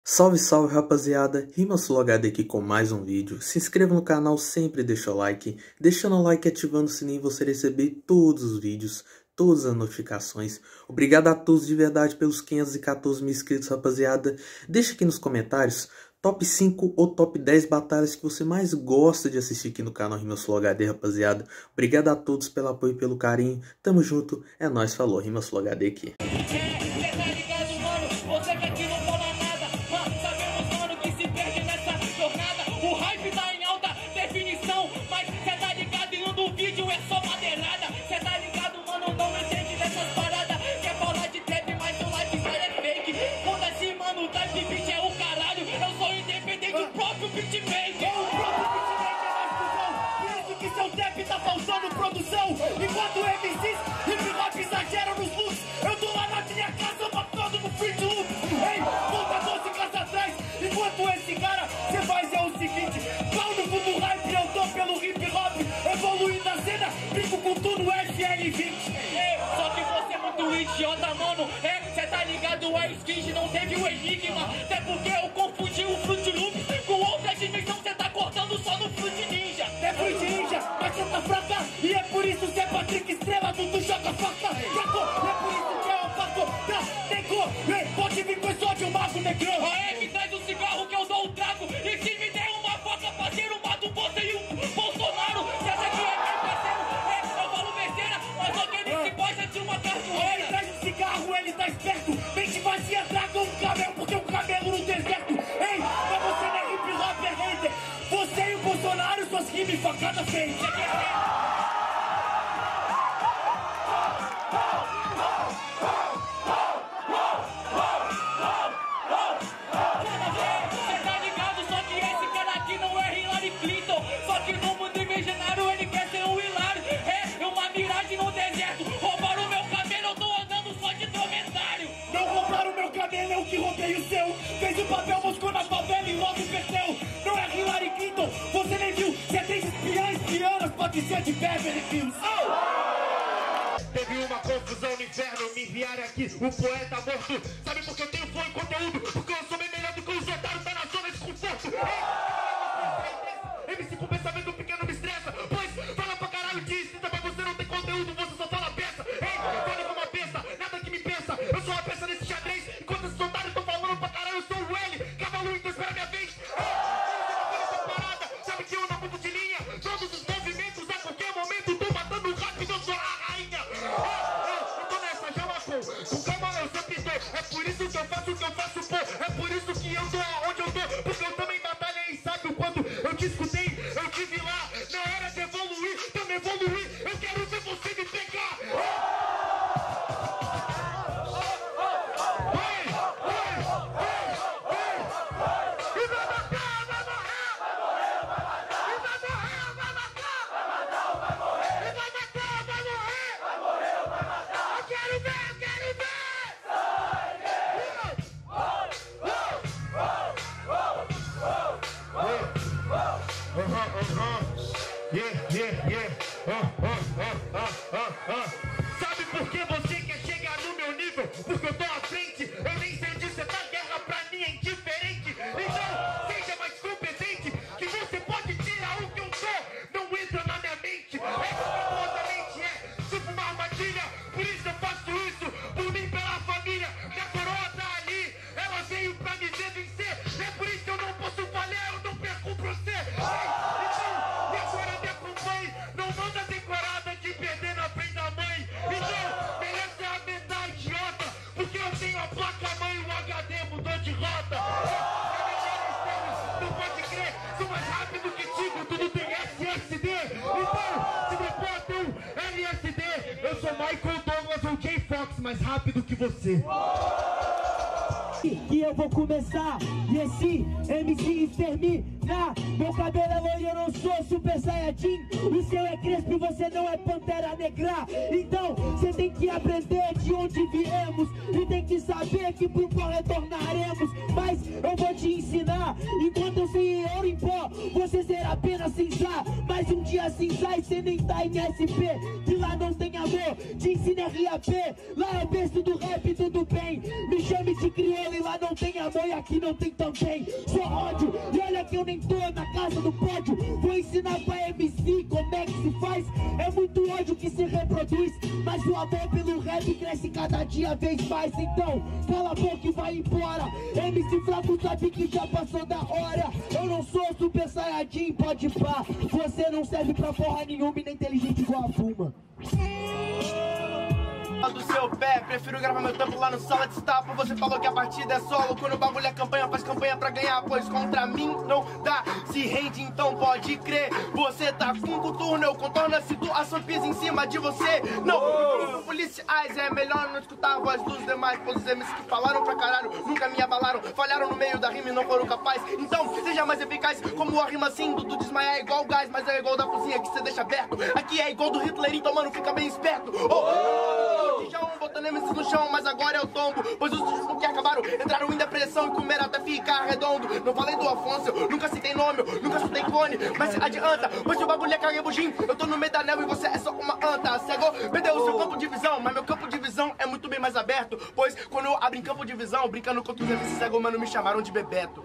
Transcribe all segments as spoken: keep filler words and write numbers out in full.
Salve, salve rapaziada, RimaSuloHD aqui com mais um vídeo. Se inscreva no canal, sempre deixa o like. Deixando o like e ativando o sininho você receber todos os vídeos, todas as notificações. Obrigado a todos de verdade pelos quinhentos e quatorze mil inscritos, rapaziada. Deixa aqui nos comentários top cinco ou top dez batalhas que você mais gosta de assistir aqui no canal RimaSuloHD, rapaziada. Obrigado a todos pelo apoio e pelo carinho. Tamo junto, é nóis, falou, RimaSuloHD aqui. Enquanto M Cs hip hop exageram nos looks, eu tô lá na minha casa matando no free to loop. Ei, volta doze casas atrás. Enquanto esse cara, cê faz é o seguinte: pau no fundo hype, eu tô pelo hip hop. Evoluindo a cena, brinco com tudo F L vinte. Ei, só que você é muito idiota, mano. É, cê tá ligado, a Skid não teve o enigma. Até porque eu confundi o Fruit Loop com outra dimensão. Cê tá cortando só no Fruit Ninja. É Fruit Ninja, mas cê tá fraca. E é por isso que é Patrick Estrela, tudo joga faca. Sacou? É por isso que é o faco. Tá, tem cor. Ei, pode vir com esse ódio, mago negrão. A M traz um cigarro que eu dou um trago. E se me der uma faca, parceiro, mato você e o Bolsonaro. Cê acha que é meu parceiro? É, eu falo besteira, mas alguém se gosta de uma cartoeira. Ele traz um cigarro, ele tá esperto. Mente vazia, traga um camelo, porque o camelo no deserto. Ei, mas você não é hip hop, é hater. Você e o Bolsonaro, suas rimas facadas feitas. Você quer ver? Que roubei o seu, fez o papel, moscou na favela e logo perdeu. Não é Hillary Clinton, você nem viu. Se é três espiãs, espianas, pode ser de Beverly Hills. Oh! Teve uma confusão no inferno, me enviaram aqui, o poeta morto. Sabe por que eu tenho flow e conteúdo? Porque eu sou bem melhor do que os otários, tá na zona de conforto. M C com pensamento pequeno me estressa, pois fala pra caralho de insista, mas você não tem conteúdo, você só fala peça. Ei, fale como uma peça, nada que me pensa. Eu sou uma peça nesse xadrez, enquanto esses otários tão falando pra caralho, eu sou o L. Cavalo, então espera minha vez. Sabe que eu não mudo de linha, todos os movimentos a qualquer momento tô matando rápido, eu sou a rainha. Eu tô nessa, já marcou, com calma eu sempre tô. É por isso que eu faço o que eu faço, pô. É por isso que eu tô aonde eu tô, porque eu também batalhei, sabe o quanto eu te escutei, eu tive lá. Na hora de evoluir, também evoluir, eu quero ver você me pegar. Sabe por que você quer chegar no meu nível? Porque eu tô à frente, eu nem sei onde você tá, guerra pra mim é indiferente. Então, seja mais competente, que você pode tirar o que eu sou, não entra na minha mente. É famosamente, é tipo uma armadilha, por isso eu faço isso, por mim, pela família. Minha coroa tá ali, ela veio pra me ver vencer, é por isso que eu não posso falhar, eu não perco pra você. Então, me agora me acompanhe, não manda decorada de perder na frente da mãe. Então, merece a metade idiota, porque eu tenho a placa mãe e o H D mudou de rota. Não pode crer, sou mais rápido que Tigo, tudo tem S S D. Então, se depois tem um L S D, eu sou Michael Douglas ou Jay Fox, mais rápido que você. Que eu vou começar e esse M C extermina. Meu cabelo é loiro, eu não sou Super Saiyajin. O seu é crespo e você não é Pantera Negra. Então você tem que aprender de onde viemos e tem que saber que pro qual retornaremos. Mas eu vou te ensinar, enquanto eu sei ouro em pó, você será apenas cinza. Mas um dia cinza e você nem tá em S P. Que lá não tem amor, te ensina R A P. Lá é o berço do rap, tudo bem. Me chame de crioulo e lá não tem amor e aqui não tem também. Só ódio, e olha que eu nem tô na casa do pódio. Vou ensinar pra M C como é que se faz. É muito ódio que se reproduz, mas o amor pelo rap cresce cada dia vez mais. Então, cala a boca e vai embora. M C fraco sabe que já passou da hora. Eu não sou super saiyajin, pode pá. Você não serve pra porra nenhuma e nem inteligente igual a Fuma. Do seu pé, prefiro gravar meu tempo lá no sala de estapo. Você falou que a partida é solo, quando o bagulho é campanha, faz campanha pra ganhar, pois contra mim não dá. Se rende, então pode crer. Você tá com coturno, eu contorno a situação, pisa em cima de você. Não, policiais, é melhor não escutar a voz dos demais, pois os M Cs que falaram pra caralho nunca me abalaram, falharam no meio da rima e não foram capazes. Então, seja mais eficaz, como a rima assim do, do desmaiar é igual gás, mas é igual da cozinha que você deixa aberto. Aqui é igual do Hitler, então mano, fica bem esperto. Oh, oh, botando M C no chão, mas agora eu tombo, pois os últimos que acabaram entraram em depressão e comeram até ficar redondo. Não falei do Afonso, eu nunca citei nome, eu nunca citei clone, mas adianta, pois o bagulho é carebugim. Eu tô no meio da anel e você é só uma anta. Cegou, perdeu o seu campo de visão, mas meu campo de visão é muito bem mais aberto, pois quando eu abro em campo de visão, brincando contra os M C cego, mano, me chamaram de Bebeto.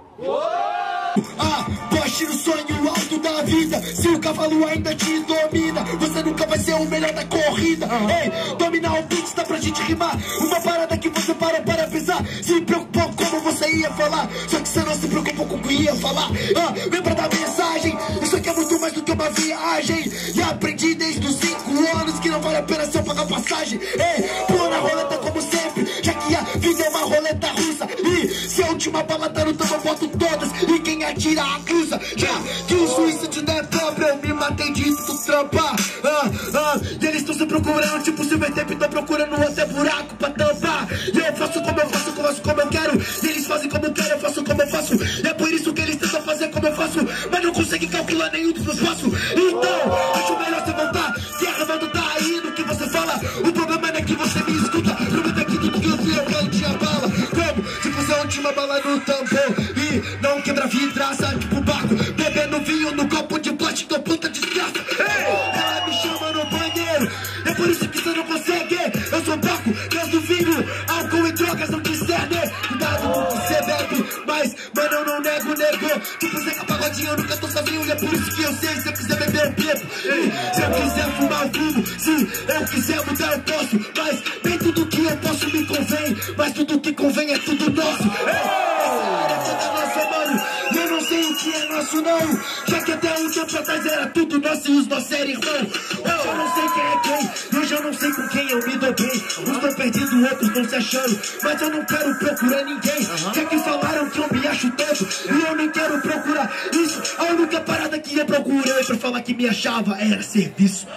Ah, poste no sonho alto da vida. Se o cavalo ainda te domina, você nunca vai ser o melhor da corrida. Ei, dominar o beat dá pra gente rimar. Uma parada que você parou para pensar. Se preocupou como você ia falar, só que você não se preocupou com o que ia falar. Ah, lembra da mensagem? Isso aqui é muito mais do que uma viagem. E aprendi desde os cinco anos que não vale a pena se eu pagar passagem. Ei, pula na roleta como sempre, já que a vida é uma roleta russa. E se a última bala tá no tambo, eu boto todas, e quem atira acusa. Já que o suicídio não é próprio, eu me matei de tu trampa. Ah, ah, e eles estão se procurando, tipo Silver Tape, tô procurando até buraco pra tampar. E eu faço como eu faço, faço como eu quero. E eles fazem como eu quero, eu faço como eu faço. E é por isso que eles tentam fazer como eu faço, mas não conseguem calcular nenhum dos meus passos. Então, acho melhor você voltar. Se a revolta tá aí no que você fala, o problema não é que você me escuta. Prometo que tudo que eu vi eu quero te abala. Como se fosse a última bala no tambor e não quebra vidraça, tipo barco, bebendo vinho no copo de plástico, eu puta desgraça. Ei, ela me chama no banheiro, é por isso que você não consegue. Eu sou Paco, Deus do vinho, álcool e drogas não discernem. Cuidado com o que você bebe, mas, mano, eu não nego, nego. Tipo, Zeca Pagodinho, eu nunca tô sozinho, e é por isso que eu sei. Se eu quiser beber, eu bebo. Ei, se eu quiser fumar, eu fumo. Se eu quiser mudar, eu posso. Mas nem tudo que eu posso me convém, mas tudo que convém é tudo nosso. Ei, essa é toda nossa, mano. E eu não sei o que é nosso, não. Já que até um tempo atrás era tudo nosso e os nossos eram irmãos. Hoje eu não sei quem é quem, hoje eu não sei com quem eu me dou bem. Uns estão perdidos, outros estão se achando, mas eu não quero procurar ninguém. Já que falaram que eu me acho todo, e eu nem quero procurar isso. A única parada que eu procurei pra falar que me achava era serviço.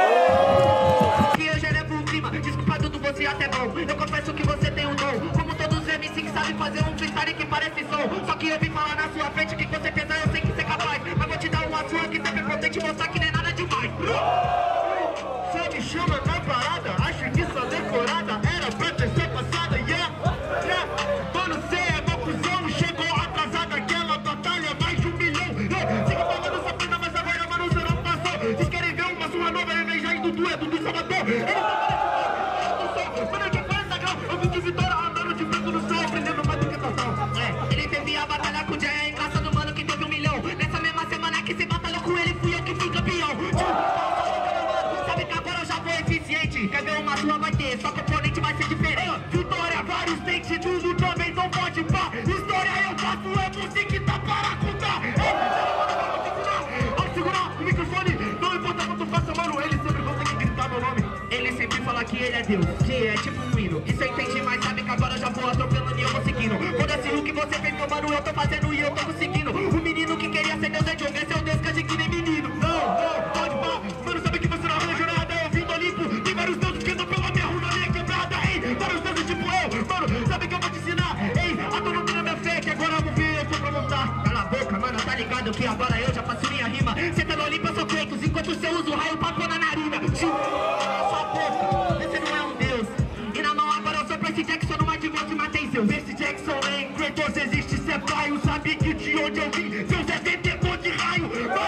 Que eu já levo o clima, desculpa tudo, você até bom. Eu confesso que você tem um dom, como todos os M C que sabem fazer um freestyle que parece som. Só que eu vim falar na sua frente que com certeza eu sei que você é capaz, mas vou te dar uma sua que sempre vou te mostrar que não é nada demais. Você me chama na parada, acho que sua decorada era pra ter ser passada, yeah, yeah. Mano, cê é meu cuzão, chegou atrasada aquela batalha, mais de um milhão. Yeah. Siga falando essa pena, mas agora, mano, você não passou. Vocês querem ver uma sua nova, eu já e Dudu é Dudu Salvador. Eles estão mano, eu já falo Instagram, eu vim de Vitória andando de branco no sol, aprendendo mais do que noção. É, ele teve a batalha com o Jay, engraçado, mano, que teve um milhão. Nessa mesma semana que se batalhou com ele, fui eu que fui campeão. Sabe que agora eu já vou eficiente. Quer ver uma sua, vai ter, só que o oponente vai ser diferente. Vitória, vários dentes, tudo também não pode pá. História eu faço, é você que tá para contar. Ao segurar o microfone, não importa quanto faça, mano, ele sempre consegue gritar meu nome. Ele sempre fala que ele é Deus, que é tipo um hino. Isso eu entendi, mas sabe que agora eu já vou atropelando e eu vou seguindo. Foda-se o que você fez, meu mano, eu tô fazendo e eu tô conseguindo. O menino que queria ser Deus é de ver seu Deus, que a que nem menino. Não, não, pode pá, mano, sabe que você não arranja nada, eu vim do Olimpo. Tem vários deuses que andam pela minha rua, na minha quebrada, ei, vários deuses tipo eu, mano, sabe que eu vou te ensinar, ei, a tu não tem na minha fé, que agora eu vou ver, eu tô pra montar. Cala a boca, mano, tá ligado que agora eu já faço minha rima. Cê tá no Olimpo, eu sou Kratos, enquanto você usa o raio pra pôr na narina. Sua boca, esse não é um deus. E na mão agora eu sou Percy Jackson, no de volta e matei Zeus. Percy Jackson é em Kratos, existe cê pai, sabe que de onde eu vim, Zeus é detentor de raio.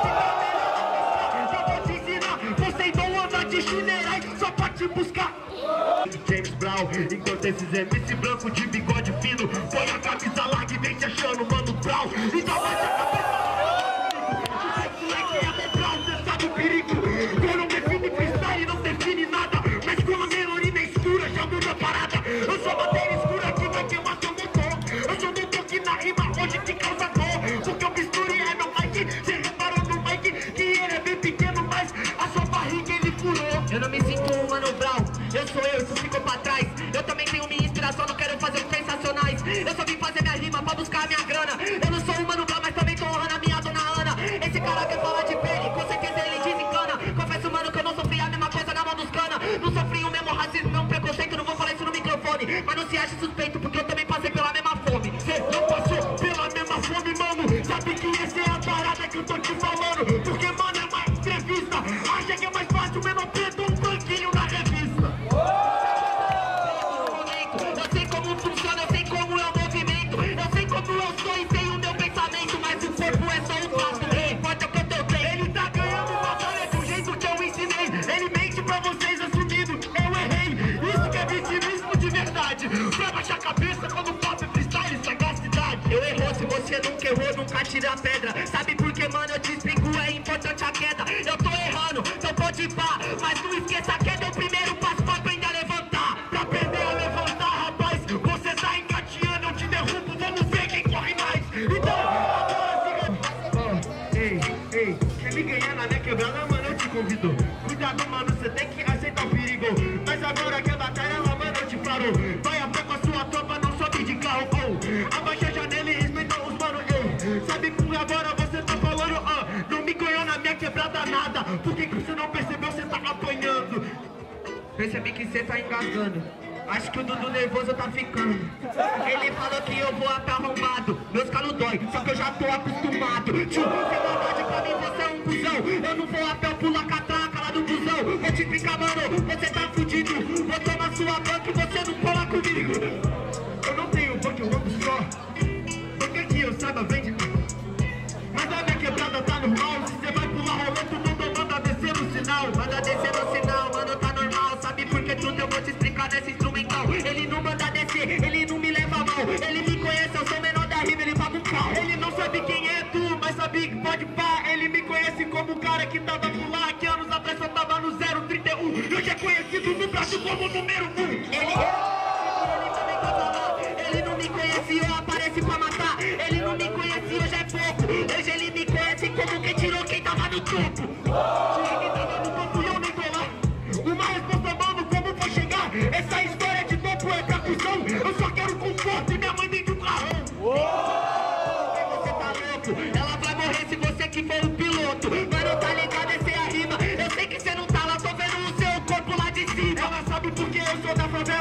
Eu vou te ensinar, Poseidon anda de chinerai, só pra te buscar. James Brown, enquanto esses M C branco de bigode ouvindo. Põe a camisa larga e vem se achando, mano, brau. Então bate a cabeça. Esse moleque é Mano Brown, cê sabe o perigo. Eu não define freestyle, não define nada. Mas com a melodia escura já muda a parada. Eu sou matéria escura que vai queimar seu motor. Eu sou motor que na rima hoje te causa dor. Porque eu misture é meu mic. Cê reparou no mic que ele é bem pequeno, mas a sua barriga ele furou. Eu não me sinto um Mano Brown, eu sou eu, isso ficou pra trás. Eu também tenho minha inspiração, não quero fazer os sensacionais. Eu só vim fazer minha rima pra buscar a minha grana. Eu não sou um Mano Brown, mas também tô honrando a minha dona Ana. Esse cara quer falar de pele, com certeza ele desencana. Confesso, mano, que eu não sofri a mesma coisa na mão dos cana. Não sofri o mesmo racismo, mesmo preconceito. Não vou falar isso no microfone, mas não se ache suspeito, porque eu também passei pela mesma fome. Cê não passou pela mesma fome, mano. Sabe que essa é a parada que eu tô te falando. Porque, mano, é uma entrevista. Acha que é mais fácil o menor preto um banquinho na revista. Eu sei como funciona, eu sei como é o movimento. Eu sei como eu sou e sei o meu pensamento. Mas o corpo é só um fato, o que importa é o que eu tenho. Ele tá ganhando batalha do jeito que eu ensinei. Ele mente pra vocês assumindo, eu errei. Isso que é vitimismo de verdade. Pra baixar a cabeça quando o papo é freestyle, sagacidade. Eu errou, se você nunca errou, nunca tira a pedra. Sabe por que, mano, eu te explico, é importante a queda. Eu tô errando, então pode ir pá. Mas não esqueça, a queda é o primeiro passo pra aprender a levantar. Pra aprender a levantar, rapaz, você tá engateando, eu te derrubo, vamos ver quem corre mais. Então, agora siga. Oh, ei, ei, quer me ganhar na minha quebrada, mano, eu te convido. Cuidado, mano, você tem que aceitar o perigo. Mas agora que a batalha, ela, mano, eu te paro. Vai a pé com a sua tropa, não sobe de carro, oh. Abaixa a janela e respeita os mano, ei. Sabe como agora você tá falando, ah, não me ganhou na minha quebrada nada. Por que que você não percebeu, você tá apanhando? Percebi que você tá engasgando. Acho que o Dudu nervoso tá ficando. Ele falou que eu vou até arrombado. Meus calos dói, só que eu já tô acostumado. Tio, sem maldade pra mim, você é um cuzão. Eu não vou a pé, eu pulo a catraca lá do busão. Vou te explicar, mano, você tá fudido. Vou tomar sua banca e você não cola comigo. Eu não tenho banca, eu ando só. Porque que eu saiba, vende. Mas a minha quebrada tá normal. Se você vai pular rolando, não manda descer no sinal. Manda descer no sinal, mano, tá normal. Sabe por que tudo eu vou te explicar nesse instrumental. Ele não manda descer, ele não me leva a mal. Ele me conhece, eu sou o menor da rima, ele paga um pau. Ele não sabe quem é tu, mas sabe que pode pá. Ele me conhece como o cara que tava por lá, que anos atrás só tava no zero trinta e um. Hoje é conhecido no Brasil como número um. Ele, ele também tava lá. Ele não me conhece, eu apareci pra matar. Ele não me conhece, hoje é pouco. Hoje ele me conhece como quem tirou quem tava no topo. Tirei quem tava no topo e eu nem tô lá. Uma resposta, mano, como vou chegar? Essa história de topo é pra cuzão. Eu só quero conforto e minha mãe dentro do carrão. Porque você tá louco, ela vai morrer se você que for o piloto. Mano, tá ligado, essa é a rima. Eu sei que você não tá lá, tô vendo o seu corpo lá de cima. Ela sabe porque eu sou da favela.